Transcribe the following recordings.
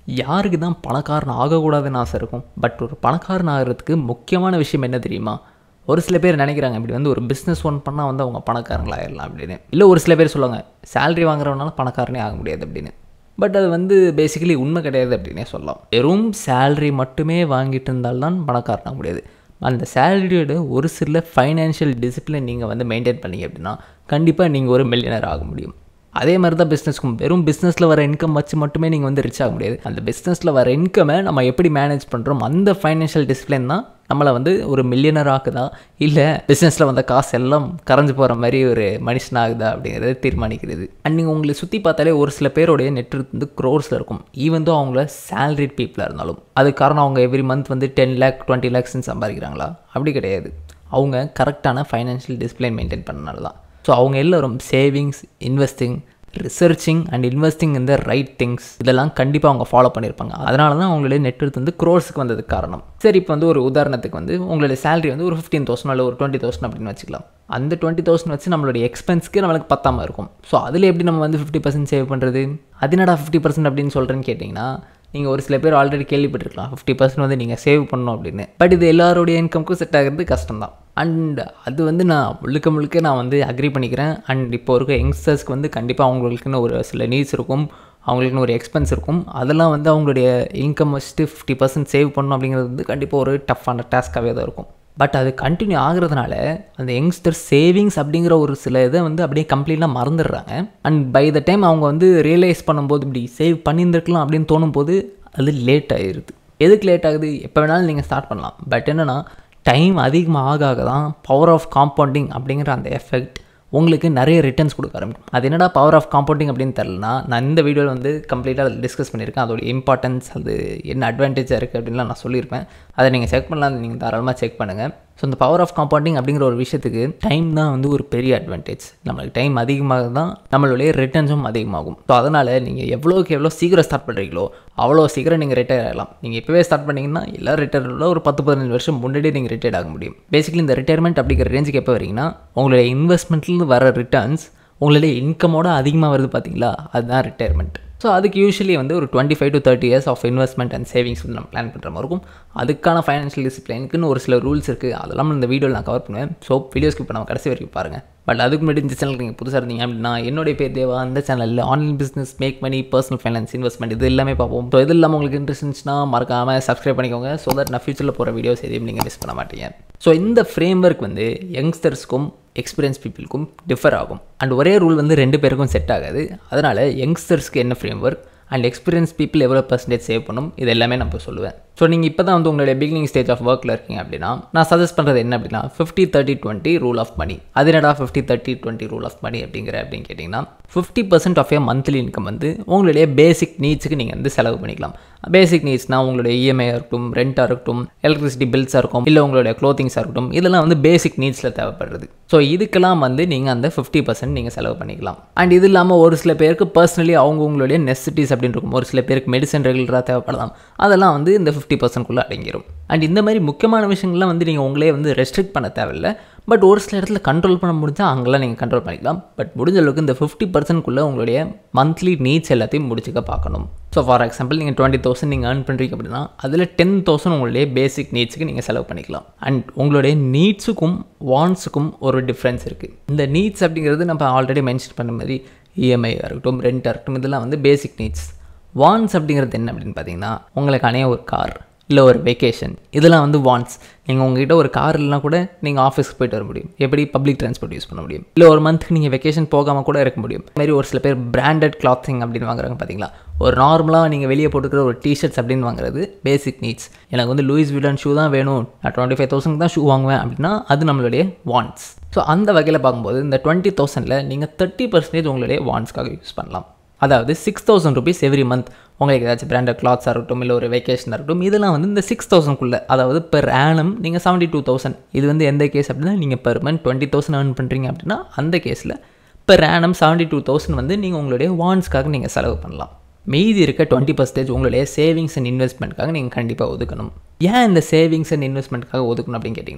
யாருக்கு தான் பணக்காரன் ஆகக்கூடாதுன்னு ஆசை இருக்கும்? பட் ஒரு பணக்காரன் ஆகிறதுக்கு முக்கியமான விஷயம் என்ன தெரியுமா? ஒரு சில பேர் நினைக்கிறாங்க இப்படி வந்து ஒரு பிஸ்னஸ் ஒன் பண்ணால் வந்து அவங்க பணக்காரங்களாகிடலாம் அப்படின்னு. இல்லை ஒரு சில பேர் சொல்லுவாங்க சேலரி வாங்குறவனால பணக்காரனே ஆக முடியாது அப்படின்னு. பட் அது வந்து பேசிக்கலி உண்மை கிடையாது அப்படின்னே சொல்லலாம். வெறும் சேலரி மட்டுமே வாங்கிட்டு இருந்தால்தான் பணக்காரன் ஆக முடியாது. அந்த சேலரியோட ஒரு சில ஃபைனான்ஷியல் டிசிப்ளின் நீங்கள் வந்து மெயின்டைன் பண்ணீங்க அப்படின்னா கண்டிப்பாக நீங்கள் ஒரு மில்லியனர் ஆக முடியும். அதே மாதிரி தான் பிஸ்னஸ்க்கும். வெறும் பிஸ்னஸில் வர இன்கம் வச்சு மட்டுமே நீங்கள் வந்து ரிச் ஆக முடியாது. அந்த பிஸ்னஸில் வர இன்கமை நம்ம எப்படி மேனேஜ் பண்ணுறோம், அந்த ஃபைனான்ஷியல் டிசிப்ளின் தான் நம்மளை வந்து ஒரு மில்லியனர் ஆகுதா இல்லை பிஸ்னஸில் வந்த காசு எல்லாம் கரைஞ்சி போகிற மாதிரி ஒரு மனுஷன் ஆகுதா அப்படிங்கிறத தீர்மானிக்கிறது. அண்ட் நீங்கள் உங்களை சுற்றி பார்த்தாலே ஒரு சில பேருடைய நெட் வந்து க்ரோர்ஸில் இருக்கும். ஈவன் தான் அவங்கள சேலரிட் பீப்புளாக இருந்தாலும். அது காரணம் அவங்க எவ்ரி மந்த் வந்து 10 lakh 20 lakhsன்னு சம்பாதிக்கிறாங்களா? அப்படி கிடையாது. அவங்க கரெக்டான ஃபைனான்ஷியல் டிசிப்ளின் மெயின்டைன் பண்ணனால தான். ஸோ அவங்க எல்லோரும் savings, investing, researching and investing in the right things இதெல்லாம் கண்டிப்பாக அவங்க ஃபாலோ பண்ணியிருப்பாங்க. அதனால தான் அவங்களுடைய நெட்ஒர்த் வந்து க்ரோர்ஸுக்கு வந்ததுக்கு காரணம். சரி, இப்போ வந்து ஒரு உதாரணத்துக்கு வந்து உங்களுடைய சேலரி வந்து ஒரு 15,000 இல்லை ஒரு 20,000 அப்படின்னு வச்சுக்கலாம். அந்த 20,000 வச்சு நம்மளுடைய எக்ஸ்பென்ஸ்க்கு நம்மளுக்கு பத்தாமல் இருக்கும். ஸோ அதில் எப்படி நம்ம வந்து 50% சேவ் பண்ணுறது? அது என்னடா 50% அப்படின்னு சொல்கிறேன்னு கேட்டிங்கன்னா, நீங்கள் ஒரு சில பேர் ஆல்ரெடி கேள்விப்பட்டிருக்கலாம் 50% வந்து நீங்கள் சேவ் பண்ணணும் அப்படின்னு. பட் இது எல்லாருடைய இன்கம்க்கும் செட் ஆகிறது கஷ்டம் தான். அண்ட் அது வந்து நான் முழுக்க நான் வந்து அக்ரி பண்ணிக்கிறேன். அண்ட் இப்போ இருக்க யங்ஸ்டர்ஸ்க்கு வந்து கண்டிப்பாக அவங்களுக்குன்னு ஒரு சில நீட்ஸ் இருக்கும், அவங்களுக்குன்னு ஒரு எக்ஸ்பென்ஸ் இருக்கும். அதெல்லாம் வந்து அவங்களுடைய இன்கம் வச்சுட்டு 50% சேவ் பண்ணணும் அப்படிங்கிறது வந்து கண்டிப்பாக ஒரு டஃப்பான டாஸ்க்காகவே தான் இருக்கும். பட் அது கண்டினியூ ஆகிறதுனால அந்த யங்ஸ்டர் சேவிங்ஸ் அப்படிங்கிற ஒரு சில இதை வந்து அப்படியே கம்ப்ளீட்டாக மறந்துடுறாங்க. அண்ட் பை த டைம் அவங்க வந்து ரியலைஸ் பண்ணும்போது இப்படி சேவ் பண்ணியிருந்துருக்கலாம் அப்படின்னு தோணும் போது அது லேட் ஆகிடுது. எதுக்கு லேட் ஆகுது? எப்போ வேணாலும் நீங்கள் ஸ்டார்ட் பண்ணலாம். பட் என்னென்னா டைம் அதிகமாக ஆக தான் பவர் ஆஃப் காம்பவுண்டிங் அப்படிங்கிற அந்த எஃபெக்ட் உங்களுக்கு நிறைய ரிட்டர்ன்ஸ் கொடுக்க ஆரம்பிக்கும். அது என்னடா பவர் ஆஃப் காம்பவுண்டிங் அப்படின்னு தெரிலனா நான் இந்த வீடியோவில் வந்து கம்ப்ளீட்டாக டிஸ்கஸ் பண்ணியிருக்கேன். அதோட இம்பார்ட்டன்ஸ், அது என்ன அட்வான்டேஜாக இருக்குது அப்படின்லாம் நான் சொல்லியிருப்பேன். அதை நீங்கள் செக் பண்ணலாம், நீங்கள் தாராளமாக செக் பண்ணுங்கள். ஸோ இந்த பவர் ஆஃப் காம்பவுண்டிங் அப்படிங்கிற ஒரு விஷயத்துக்கு டைம் தான் வந்து ஒரு பெரிய அட்வான்டேஜ். நம்மளுக்கு டைம் அதிகமாக தான் நம்மளுடைய ரிட்டர்ன்ஸும் அதிகமாகும். ஸோ அதனால் நீங்கள் எவ்வளோக்கு எவ்வளோ சீக்கிரம் ஸ்டார்ட் பண்ணுறீங்களோ அவ்வளோ சீக்கிரம் நீங்கள் ரிட்டையர் ஆகலாம். நீங்கள் இப்போவே ஸ்டார்ட் பண்ணிங்கன்னா எல்லா ரிட்டையரில் ஒரு 10-15 வருஷம் முன்னாடியே நீங்கள் ரிட்டையர் ஆக முடியும். பேசிக்கலி இந்த ரிட்டையர்மெண்ட் அப்படிங்கிற ரேஞ்சுக்கு எப்போ வரீங்கன்னா உங்களுடைய இன்வெஸ்ட்மெண்ட்லேருந்து வர ரிட்டர்ன்ஸ் உங்களுடைய இன்கமோட அதிகமாக வருது பார்த்தீங்களா, அதுதான் ரிட்டையர்மெண்ட். ஸோ அதுக்கு யூஸ்வலி வந்து ஒரு 25 to 30 years of investment and savings வந்து நம்ம பிளான் பண்ணுற மாதிரி இருக்கும். அதுக்கான ஃபைனான்ஷியல் டிசிப்ளினுக்குன்னு ஒரு சில ரூல்ஸ் இருக்குது. அதெல்லாம் இந்த வீடியோவில் நான் கவர் பண்ணுவேன். ஸோ வீடியோஸ்க்கு இப்போ நம்ம கடைசி வரைக்கும் பாருங்கள். பட் அதுக்கு முன்னாடி இந்த சேனலுக்கு நீங்கள் புதுசாக இருந்தீங்க அப்படின்னா என்னுடைய பேர் தேவா. அந்த சேனலில் online business, make money, personal finance, investment இது எல்லாமே பார்ப்போம். ஸோ இது இல்லாமல் உங்களுக்கு இன்ட்ரெஸ்ட் இருந்துச்சுன்னா மறக்காமல் சப்ஸ்கிரைப் பண்ணிக்கோங்க. ஸோ தட் நான் ஃபியூச்சரில் போகிற வீடியோஸ் எதையும் நீங்கள் மிஸ் பண்ண மாட்டீங்க. ஸோ இந்த ஃப்ரேம் ஒர்க் வந்து யங்ஸ்டர்ஸ்க்கும் எக்ஸ்பீரியன்ஸ் பீப்புளுக்கும் டிஃபர் ஆகும். அண்ட் ஒரே ரூல் வந்து 2 பேருக்கும் செட் ஆகாது. அதனால் யங்ஸ்டர்ஸ்க்கு என்ன framework and experience people எவ்வளோ % சேவ் பண்ணும் இது எல்லாமே நான் இப்போ சொல்லுவேன். ஸோ நீங்கள் இப்போ தான் வந்து உங்களுடைய பிகினிங் ஸ்டேஜ் ஆஃப் ஒர்க்கில் இருக்கீங்க அப்படின்னா நான் சஜஸ்ட் பண்ணுறது என்ன அப்படின்னா 50-30-20 ரூல் ஆஃப் மணி. அது என்னடா 50-30-20 ரூல் ஆஃப் மணி அப்படின்னு கேட்டிங்கன்னா 50% ஆஃப் மந்த்லி இன்கம் வந்து உங்களுடைய பேசிக் நீட்ஸுக்கு நீங்கள் வந்து செலவு பண்ணிக்கலாம். பேசிக் நீட்ஸ்னால் உங்களுடைய இஎம்ஐ இருக்கட்டும், ரெண்ட்டாக இருக்கட்டும், எலக்ட்ரிசிட்டி பில்ஸாக இருக்கும், இல்லை உங்களுடைய க்ளோத்திங்ஸாக இருக்கட்டும், இதெல்லாம் வந்து பேசிக் நீட்ஸில் தேவைப்படுறது. ஸோ இதுக்கெல்லாம் வந்து நீங்கள் அந்த 50% நீங்கள் செலவு பண்ணிக்கலாம். அண்ட் இது இல்லாமல் ஒரு சில பேருக்கு பர்சனலி அவங்களுடைய நெசசிட்டிஸ் அப்படின்னு இருக்கும். ஒரு சில பேருக்கு மெடிசன் ரெகுலராக தேவைப்படலாம். அதெல்லாம் வந்து இந்த 50%க்குள்ளே அடங்கிடும். அண்ட் இந்த மாதிரி முக்கியமான விஷயங்கள்லாம் வந்து நீங்கள் உங்களே வந்து ரெஸ்ட்ரிக்ட் பண்ண தேவையில்லை. பட் ஒரு சில இடத்துல கண்ட்ரோல் பண்ண முடிஞ்சால் அங்கெல்லாம் நீங்கள் கண்ட்ரோல் பண்ணிக்கலாம். பட் முடிஞ்ச அளவுக்கு இந்த 50%க்குள்ளே உங்களுடைய மந்த்லி நீட்ஸ் எல்லாத்தையும் முடிச்சுக்க பார்க்கணும். ஸோ ஃபார் எக்ஸாம்பிள் நீங்கள் 20,000 நீங்கள் ஏர்ன் பண்ணுறீங்க அப்படின்னா அதில் 10,000 உங்களுடைய பேசிக் நீட்ஸுக்கு நீங்கள் செலவு பண்ணிக்கலாம். அண்ட் உங்களுடைய நீட்ஸுக்கும் வாண்ட்ஸுக்கும் ஒரு டிஃப்ரென்ஸ் இருக்குது. இந்த நீட்ஸ் அப்படிங்கிறது நம்ம ஆல்ரெடி மென்ஷன் பண்ண மாதிரி இஎம்ஐ இருக்கட்டும், ரெண்ட்டாக இருக்கட்டும், இதெல்லாம் வந்து பேசிக் நீட்ஸ். வாண்ட்ஸ் அப்படிங்கிறது என்ன அப்படின்னு பார்த்தீங்கன்னா உங்களுக்கான ஒரு கார் இல்லை ஒரு வெக்கேஷன், இதெல்லாம் வந்து வாண்ட்ஸ். நீங்கள் உங்ககிட்ட ஒரு கார் இல்லைனா கூட நீங்கள் ஆஃபீஸ்க்கு போய்ட்டு வர முடியும். எப்படி பப்ளிக் ட்ரான்ஸ்போர்ட் யூஸ் பண்ண முடியும். இல்லை ஒரு மந்த்துக்கு நீங்கள் வெக்கேஷன் போகாமல் கூட இருக்க முடியும். இதுமாதிரி ஒரு சில பேர் பிராண்டட் கிளாத்திங் அப்படின்னு வாங்குறாங்க பார்த்தீங்களா. ஒரு நார்மலாக நீங்கள் வெளியே போட்டுக்கிற ஒரு டிஷர்ட்ஸ் அப்படின்னு வாங்குறது பேசிக் நீட்ஸ். எனக்கு வந்து லூயிஸ் விட்டன் ஷூ தான் வேணும், நான் 25,000 தான் ஷூ வாங்குவேன் அப்படின்னா அது நம்மளுடைய வாண்ட்ஸ். ஸோ அந்த வகையில் பார்க்கும்போது இந்த 20,000ல் நீங்கள் 30% உங்களுடைய வாண்ட்ஸ்க்காக யூஸ் பண்ணலாம். அதாவது 6,000 rupees எவ்ரி மந்த் உங்களுக்கு ஏதாச்சும் பிராண்டட் கிளாத்ஸாக இருக்கட்டும், இல்லை ஒரு வெக்கேஷனாக இருக்கட்டும், இதெல்லாம் வந்து இந்த 6,000க்குள்ளே, அதாவது பெர் ஆனம் நீங்கள் 72,000. இது வந்து எந்த கேஸ் அப்படின்னா நீங்கள் பெர் மந்த் 20,000 ஏர்ன் பண்ணுறீங்க அப்படின்னா அந்த கேஸில் பெர் ஆனம் 72,000 வந்து நீங்கள் உங்களுடைய வாண்ட்ஸ்க்காக நீங்கள் செலவு பண்ணலாம். மீதி இருக்க 20% உங்களுடைய சேவிங்ஸ் அண்ட் இன்வெஸ்ட்மெண்ட்காக நீங்கள் கண்டிப்பாக ஒதுக்கணும். ஏன் இந்த சேவிங்ஸ் அண்ட் இன்வெஸ்ட்மெண்ட்காக ஒதுக்கணும் அப்படின்னு கேட்டிங்கன்னா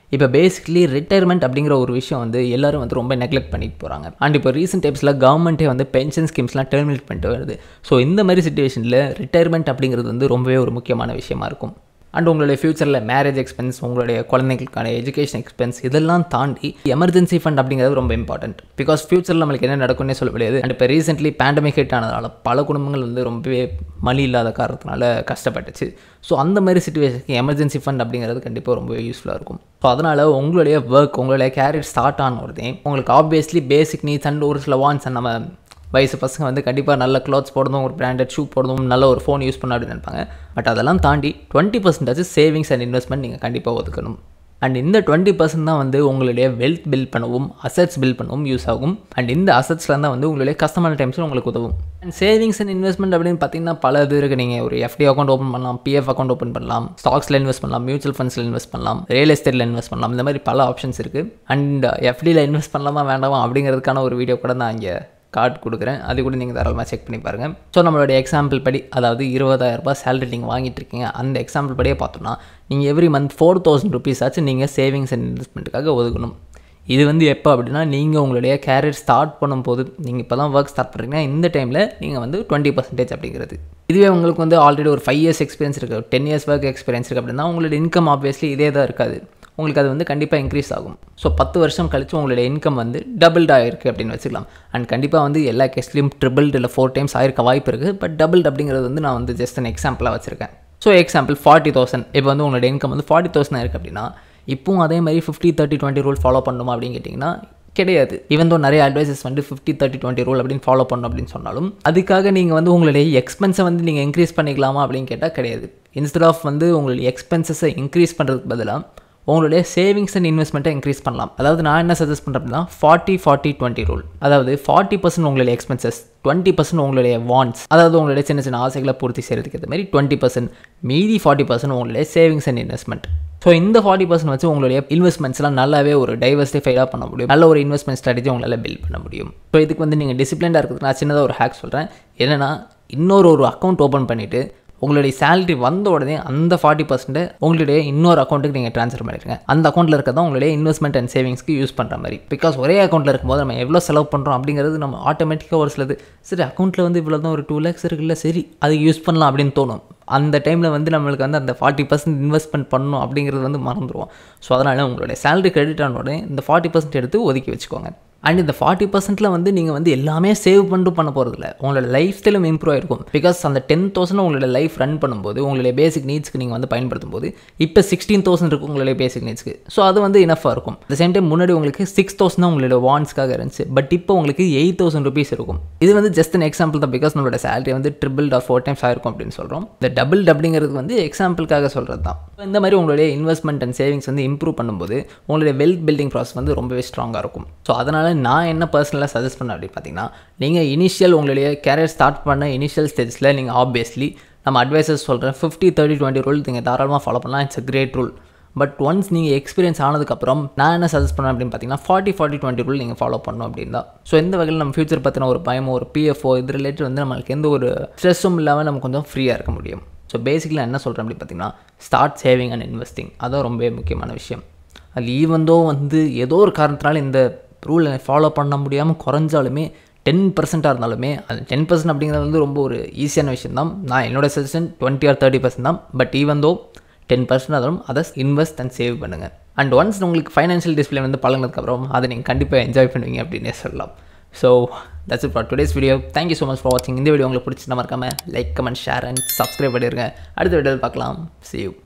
இப்போ பேசிக்கலி ரிட்டையர்மெண்ட் அப்படிங்கிற ஒரு விஷயம் வந்து எல்லாரும் வந்து ரொம்ப நெக்லெக்ட் பண்ணிட்டு போகிறாங்க. அண்ட் இப்போ ரீசெண்ட் டைப்ஸில் கவர்மெண்ட்டே வந்து பென்ஷன் ஸ்கீம்ஸ்லாம் டெர்மினேட் பண்ணிட்டு வருது. ஸோ இந்த மாதிரி சுச்சுவேஷனில் ரிட்டையர்மெண்ட் அப்படிங்கிறது வந்து ரொம்பவே ஒரு முக்கியமான விஷயமா இருக்கும். அண்ட் உங்களுடைய ஃபியூச்சரில் மேரேஜ் எக்ஸ்பென்ஸ், உங்களுடைய குழந்தைங்களுக்கான எஜுகேஷன் எக்ஸ்பென்ஸ் இதெல்லாம் தாண்டி எமர்ஜென்சி ஃபண்ட் அப்படிங்கிறது ரொம்ப இம்பார்ட்டன்ட். பிகாஸ் ஃபியூச்சரில் நம்மளுக்கு என்ன நடக்கும்னே சொல்ல முடியாது. அண்ட் இப்போ ரீசென்ட்லி பேண்டமிக் ஹிட் ஆனதால் பல குடும்பங்கள் வந்து ரொம்பவே மணி இல்லாத காரணத்தினால கஷ்டப்பட்டுச்சு. ஸோ அந்த மாதிரி சுச்சுவேஷனுக்கு எமர்ஜென்சி ஃபண்ட் அப்படிங்கிறது கண்டிப்பாக ரொம்பவே யூஸ்ஃபுல்லாக இருக்கும். ஸோ அதனால் உங்களுடைய ஒர்க், உங்களுடைய கேரியர் ஸ்டார்ட் ஆன உடனே உங்களுக்கு ஆப்வியஸ்லி பேசிக் நீட்ஸ் அண்ட் ஒரு சில வான்ஸ் அண்ட் நம்ம வயசு பசங்க வந்து கண்டிப்பாக நல்ல க்ளாத்ஸ் போடணும், ஒரு பிராண்டட் ஷூ போடணும், நல்ல ஒரு ஃபோன் யூஸ் பண்ண அப்படின்னு நினைப்பாங்க. பட் அதெல்லாம் தாண்டி 20% சேவிங்ஸ் அண்ட் இன்வெஸ்ட்மெண்ட் நீங்கள் கண்டிப்பாக ஒதுக்கணும். அண்ட் இந்த 20% தான் வந்து உங்களுடைய வெல்த் பில்ட் பண்ணவும், அசட்ஸ் பில்ட் பண்ணவும் யூஸ் ஆகும். அண்ட் இந்த அசட்ஸ்லாம் தான் வந்து உங்களுடைய கஷ்டமான டைம்ஸில் உங்களுக்கு உதவும். அண்ட் சேவிங்ஸ் அண்ட் இன்வெஸ்ட்மெண்ட் அப்படின்னு பார்த்தீங்கன்னா பல இது இருக்குது. நீங்கள் ஒரு எஃப்டி அக்கௌண்ட் ஓப்பன் பண்ணலாம், பிஎஃப் அக்கௌண்ட் ஓப்பன் பண்ணலாம், ஸ்டாக்ஸில் இன்வெஸ்ட் பண்ணலாம், மியூச்சுவல் ஃபண்ட்ஸில் இன்வெஸ்ட் பண்ணலாம், ரியல் எஸ்டேட்டில் இன்வெஸ்ட் பண்ணலாம். இந்த மாதிரி பல ஆப்ஷன்ஸ் இருக்குது. அண்ட் எஃப்டியில் இன்வெஸ்ட் பண்ணலாமா வேண்டாமா அப்படிங்கிறதுக்கான ஒரு வீடியோ கூட நான் இங்கே கார்டு கொடுக்குறேன். அது கூட நீங்கள் தாராளமாக செக் பண்ணி பாருங்கள். ஸோ நம்மளுடைய எக்ஸாம்பிள் படி, அதாவது 20,000 ரூபாய் சேலரி நீங்கள் வாங்கிட்டு இருக்கீங்க. அந்த எக்ஸாம்பிள் படியே பார்த்தோம்னா நீங்கள் எவ்ரி மந்த் 4,000 rupees ஆச்சு நீங்கள் சேவிங்ஸ் அண்ட் இன்வெஸ்ட்மெண்ட்டுக்காக ஒதுக்கணும். இது வந்து எப்போ அப்படின்னா நீங்கள் உங்களுடைய கேரியர் ஸ்டார்ட் பண்ணும்போது, நீங்கள் இப்போ தான் ஒர்க் ஸ்டார்ட் பண்ணுறீங்கன்னா இந்த டைமில் நீங்கள் வந்து 20% அப்படிங்கிறது. இதுவே உங்களுக்கு வந்து ஆல்ரெடி ஒரு 5 years எக்ஸ்பீரியன்ஸ் இருக்குது, 10 years ஒர்க் எக்ஸ்பீரியன்ஸ் இருக்குது அப்படின்னா உங்களோட இன்கம் ஆப்வியஸ்லி இதே தான் இருக்காது. உங்களுக்கு அது வந்து கண்டிப்பாக இன்க்ரீஸ் ஆகும். ஸோ 10 வருஷம் கழித்து உங்களுடைய இன்கம் வந்து டபுள்ட் ஆகிருக்கு அப்படின்னு வச்சுக்கலாம். அண்ட் கண்டிப்பாக வந்து எல்லா கேஸ்லையும் ட்ரிபிள்டு இல்லை 4 times ஆகிருக்க வாய்ப்பு இருக்குது. பட் டபுள்ட் அப்படிங்கிறது வந்து நான் வந்து ஜஸ்ட் அன் எக்ஸாம்பிளாக வச்சுருக்கேன். ஸோ எக்ஸாம்பிள் 40,000, இப்போ வந்து உங்களுடைய இன்கம் வந்து 40,000 இருக்குது அப்படின்னா இப்போவும் அதே மாதிரி 50-30-20 ரூல் ஃபாலோ பண்ணணுமா அப்படின்னு கேட்டிங்கன்னா கிடையாது. ஈவன் தோ நிறைய அட்வைசஸ் வந்து 50-30-20 ரூல் அப்படின்னு ஃபாலோ பண்ணணும் அப்படின்னு சொன்னாலும் அதுக்காக நீங்கள் வந்து உங்களுடைய எக்ஸ்பென்ஸை வந்து நீங்கள் இன்க்ரீஸ் பண்ணிக்கலாமா அப்படின்னு கேட்டால் கிடையாது. இன்ஸ்டெட் ஆஃப் வந்து உங்களுடைய எக்ஸ்பென்சஸை இன்க்ரீஸ் பண்ணுறதுக்கு பதிலாக உங்களுடைய சேவிங்ஸ் அண்ட் இன்வெஸ்ட்மெண்ட்டை இன்க்ரீஸ் பண்ணலாம். அதாவது நான் என்ன சஜஸ்ட் பண்ணுறேன் அப்படின்னா 40-40-20 ரூல். அதாவது 40% உங்களுடைய எக்ஸ்பென்சஸ், 20% உங்களுடைய வாண்ட்ஸ், அதாவது உங்களுடைய சின்ன சின்ன ஆசைகளை பூர்த்தி செய்கிறதுக்கு ஏற்ற மாதிரி 20%, மீதி 40% உங்களுடைய சேவிங்ஸ் அண்ட் இன்வெஸ்ட்மெண்ட். ஸோ இந்த 40% வச்சு உங்களுடைய இன்வெஸ்ட்மெண்ட்ஸ்லாம் நல்லாவே ஒரு டைவர்சிஃபைடாக பண்ண முடியும். நல்ல ஒரு இன்வெஸ்ட்மெண்ட் ஸ்ட்ராட்டஜி உங்களால் பில்ட் பண்ண முடியும். ஸோ இதுக்கு வந்து நீங்கள் டிசிப்ளினாக இருக்கிறதுக்கு நான் சின்னதாக ஒரு ஹேக் சொல்கிறேன். என்னென்னா இன்னொரு அக்கௌண்ட் ஓப்பன் பண்ணிவிட்டு உங்களுடைய சேலரி வந்த உடனே அந்த 40% உங்களுடைய இன்னொரு அக்கௌண்ட்டுக்கு நீங்கள் ட்ரான்ஸ்ஃபர் பண்ணிடுங்க. அந்த அக்கௌண்ட்டில் இருக்கிறதா உங்களுடைய இன்வெஸ்ட்மெண்ட் அண்ட் சேவிங்ஸ்க்கு யூஸ் பண்ணுற மாதிரி. பிகாஸ் ஒரே அக்கௌண்ட்டில் இருக்கும்போது நம்ம எவ்வளோ செலவு பண்ணுறோம் அப்படிங்கிறது நம்ம ஆட்டோமேட்டிக்காக ஒரு சிலது சரி அக்கௌண்ட்டில் வந்து இவ்வளோ தான் ஒரு 2 lakhs இருக்குல்ல, சரி அதுக்கு யூஸ் பண்ணலாம் அப்படின்னு தோணும். அந்த டைமில் வந்து நம்மளுக்கு வந்து அந்த 40% இன்வெஸ்ட்மெண்ட் பண்ணணும் அப்படிங்கிறது வந்து மறந்துடுவோம். ஸோ அதனால் உங்களுடைய சேலரி கிரெடிட் ஆன உடனே இந்த 40% எடுத்து ஒதுக்கி வச்சுக்கோங்க. அண்ட் இந்த 40%ல் வந்து நீங்கள் வந்து எல்லாமே சேவ் பண்ணிட்டு பண்ண போகிறதில்ல, உங்களோட லைஃப் ஸ்டைலும் இம்ப்ரூவ் ஆகிருக்கும். பிகாஸ் அந்த 10,000 உங்களோட லைஃப் ரன் பண்ணும்போது உங்களுடைய பேசிக் நீட்ஸ்க்கு நீங்கள் வந்து பயன்படுத்தும் போது இப்போ 16,000 இருக்கும் உங்களுடைய பேசிக் நீட்ஸ்க்கு. ஸோ அது வந்து இனஃபாக இருக்கும். அட் சேம் டைம் முன்னாடி உங்களுக்கு 6,000 தான் உங்களோட வாண்ட்ஸ்க்காக இருந்துச்சு. பட் இப்போ உங்களுக்கு 8,000 rupees இருக்கும். இது வந்து ஜஸ்ட் அன் எக்ஸாம்பிள் தான். பிகாஸ் நம்மளோட சேலரி வந்து ட்ரிபிள் ஆர் 4 times ஆயிருக்கும் அப்படின்னு சொல்கிறோம். இந்த டபுள் அப்படிங்கிறது வந்து எக்ஸாம்பிளுக்காக சொல்கிறது தான். இந்த மாதிரி உங்களுடைய இன்வெஸ்ட்மெண்ட் அண்ட் சேவிங்ஸ் வந்து இம்ப்ரூவ் பண்ணும்போது உங்களுடைய வெல்த் பில்டிங் ப்ராசஸ் வந்து ரொம்பவே ஸ்ட்ராங்காக இருக்கும். ஸோ அதனால் நான் என்ன பர்சனலாக சஜஸ்ட் பண்ண அப்படின்னு பார்த்தீங்கன்னா நீங்கள் இனிஷியல் உங்களுடைய கேரியர் ஸ்டார்ட் பண்ண இனிஷியல் ஸ்டேஜில் நீங்கள் ஆப்வியஸ்லி நம்ம அட்வைசஸ் சொல்கிறேன் 50-30-20 ரூல் நீங்கள் தாராளமாக ஃபாலோ பண்ணலாம். It's a great rule. But once நீங்கள் எக்ஸ்பீரியன்ஸ் ஆனதுக்கப்புறம் நான் என்ன சஜஸ்ட் பண்ணேன் அப்படின்னு பார்த்தீங்கன்னா 40-40-20 ரூல் நீங்கள் ஃபாலோ பண்ணணும் அப்படின்னு தான். ஸோ இந்த வகையில் நம்ம ஃபியூச்சர் பற்றின ஒரு பயமோ ஒரு பிஎஃப்ஓ இது ரிலேட்டட் வந்து நம்மளுக்கு எந்த ஒரு ஸ்ட்ரெஸ்ஸும் இல்லாமல் நம்ம கொஞ்சம் ஃப்ரீயாக இருக்க முடியும். ஸோ பேசிக்கலி என்ன சொல்கிறேன் அப்படின்னு பார்த்தீங்கன்னா ஸ்டார்ட் சேவிங் அண்ட் இன்வெஸ்டிங். அதுதான் ரொம்பவே முக்கியமான விஷயம். அது ஈவந்தோ வந்து ஏதோ ஒரு காரணத்தினால இந்த ரூலை ஃபாலோ பண்ண முடியாமல் குறைஞ்சாலுமே 10% இருந்தாலுமே அது 10% அப்படிங்கிறது வந்து ரொம்ப ஒரு ஈஸியான விஷயம் தான். நான் என்னோடய சஜஷன் 20 or 30% தான். பட் ஈவந்தோ 10% ஆனாலும் அதை இன்வெஸ்ட் அண்ட் சேவ் பண்ணுங்கள். அண்ட் ஒன்ஸ் உங்களுக்கு ஃபைனான்ஷியல் டிசிப்ளின் வந்து பழங்கினதுக்கப்புறம் அதை நீங்கள் கண்டிப்பாக என்ஜாய் பண்ணுவீங்க அப்படின்னே சொல்லலாம். So that's it for today's video. Thank you so much for வாட்சிங். இந்த வீடியோ உங்களுக்கு பிடிச்சிருந்தா மறக்காமல் like, comment, share and subscribe பண்ணிடுங்க. அடுத்த வீடியோவில் பார்க்கலாம். See you.